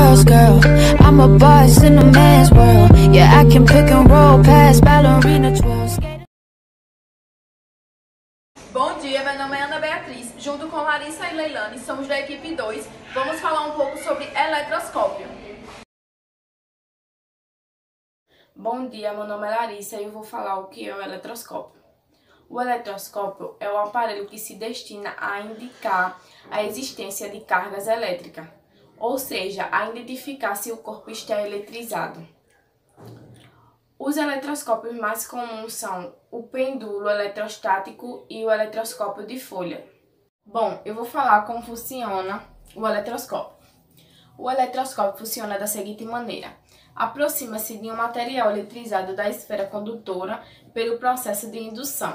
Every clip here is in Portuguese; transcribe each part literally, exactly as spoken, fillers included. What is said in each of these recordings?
girl's girl. I'm a boss in a man's world. Yeah, I can pick and roll past ballerina twirls. Bom dia, meu nome é Ana Beatriz. Junto com Larissa e Leilane, somos da equipe dois. Vamos falar um pouco sobre eletroscópio. Bom dia, meu nome é Larissa e eu vou falar o que é o eletroscópio. O eletroscópio é o aparelho que se destina a indicar a existência de cargas elétricas, ou seja, a identificar se o corpo está eletrizado. Os eletroscópios mais comuns são o pêndulo eletrostático e o eletroscópio de folha. Bom, eu vou falar como funciona o eletroscópio. O eletroscópio funciona da seguinte maneira: aproxima-se de um material eletrizado da esfera condutora pelo processo de indução.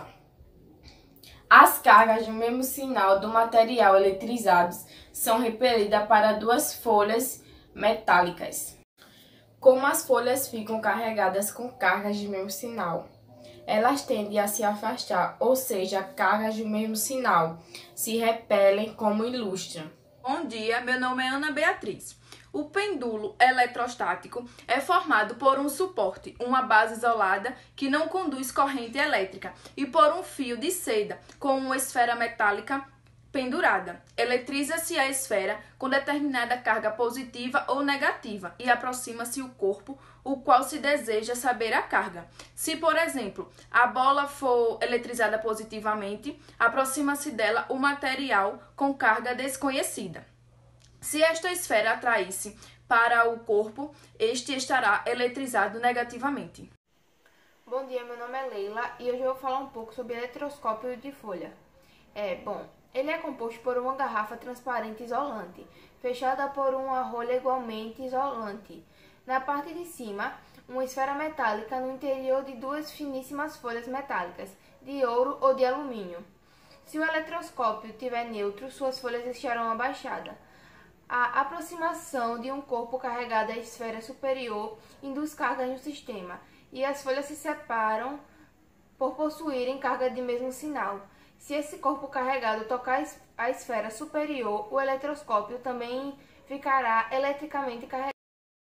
As cargas do mesmo sinal do material eletrizado são repelidas para duas folhas metálicas. Como as folhas ficam carregadas com cargas de mesmo sinal, elas tendem a se afastar, ou seja, cargas do mesmo sinal se repelem, como ilustra. Bom dia, meu nome é Ana Beatriz. O pêndulo eletrostático é formado por um suporte, uma base isolada que não conduz corrente elétrica, e por um fio de seda com uma esfera metálica pendurada. Eletriza-se a esfera com determinada carga positiva ou negativa e aproxima-se o corpo, o qual se deseja saber a carga. Se, por exemplo, a bola for eletrizada positivamente, aproxima-se dela o material com carga desconhecida. Se esta esfera atraísse para o corpo, este estará eletrizado negativamente. Bom dia, meu nome é Leila e hoje eu vou falar um pouco sobre eletroscópio de folha. É, bom, ele é composto por uma garrafa transparente isolante, fechada por uma rolha igualmente isolante. Na parte de cima, uma esfera metálica no interior de duas finíssimas folhas metálicas, de ouro ou de alumínio. Se o eletroscópio estiver neutro, suas folhas estarão abaixadas. A aproximação de um corpo carregado à esfera superior induz carga no sistema, e as folhas se separam por possuírem carga de mesmo sinal. Se esse corpo carregado tocar a esfera superior, o eletroscópio também ficará eletricamente carregado.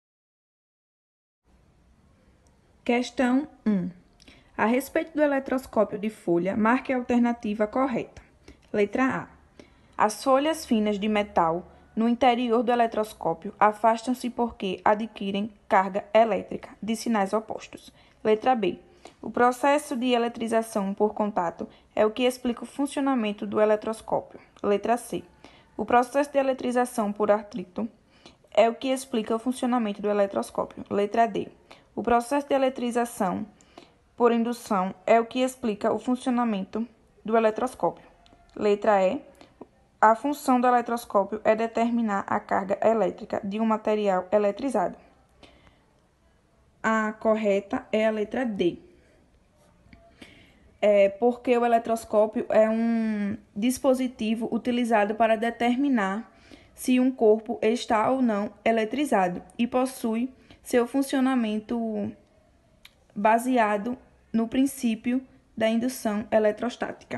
Questão um. A respeito do eletroscópio de folha, marque a alternativa correta. Letra A. As folhas finas de metal no interior do eletroscópio afastam-se porque adquirem carga elétrica de sinais opostos. Letra B. O processo de eletrização por contato é o que explica o funcionamento do eletroscópio. Letra C. O processo de eletrização por atrito é o que explica o funcionamento do eletroscópio. Letra D. O processo de eletrização por indução é o que explica o funcionamento do eletroscópio. Letra E. A função do eletroscópio é determinar a carga elétrica de um material eletrizado. A correta é a letra D. É porque o eletroscópio é um dispositivo utilizado para determinar se um corpo está ou não eletrizado e possui seu funcionamento baseado no princípio da indução eletrostática.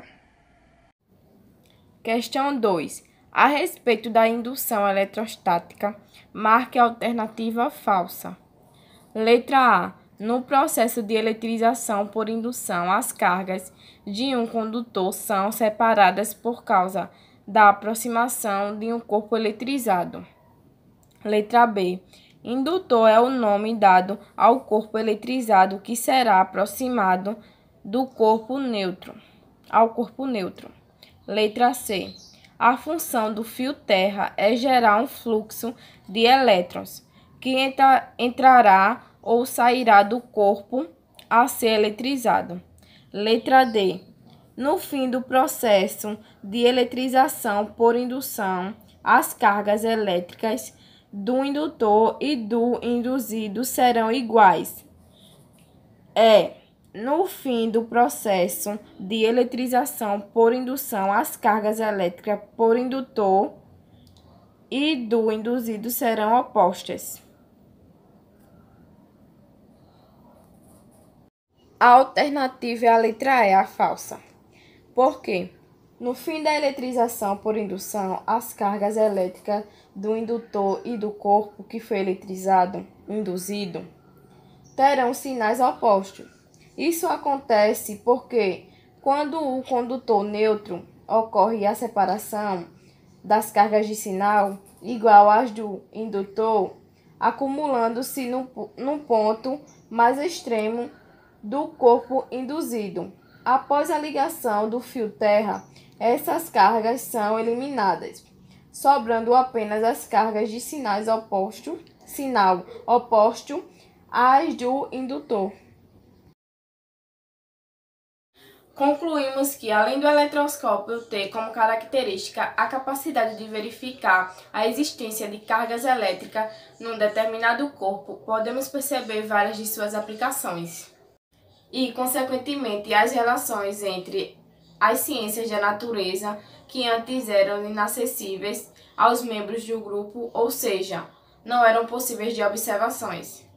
Questão dois. A respeito da indução eletrostática, marque a alternativa falsa. Letra A. No processo de eletrização por indução, as cargas de um condutor são separadas por causa da aproximação de um corpo eletrizado. Letra B. Indutor é o nome dado ao corpo eletrizado que será aproximado do corpo neutro, ao corpo neutro. Letra C. A função do fio terra é gerar um fluxo de elétrons que entra, entrará ou sairá do corpo a ser eletrizado. Letra D. No fim do processo de eletrização por indução, as cargas elétricas do indutor e do induzido serão iguais. É. No fim do processo de eletrização por indução, as cargas elétricas por indutor e do induzido serão opostas. A alternativa é a letra E, a falsa. Por quê? No fim da eletrização por indução, as cargas elétricas do indutor e do corpo que foi eletrizado, induzido, terão sinais opostos. Isso acontece porque, quando o condutor neutro ocorre a separação das cargas de sinal igual às do indutor, acumulando-se no, no ponto mais extremo do corpo induzido. Após a ligação do fio terra, essas cargas são eliminadas, sobrando apenas as cargas de sinais oposto, sinal oposto às do indutor. Concluímos que, além do eletroscópio ter como característica a capacidade de verificar a existência de cargas elétricas num determinado corpo, podemos perceber várias de suas aplicações e, consequentemente, as relações entre as ciências da natureza, que antes eram inacessíveis aos membros do grupo, ou seja, não eram possíveis de observações.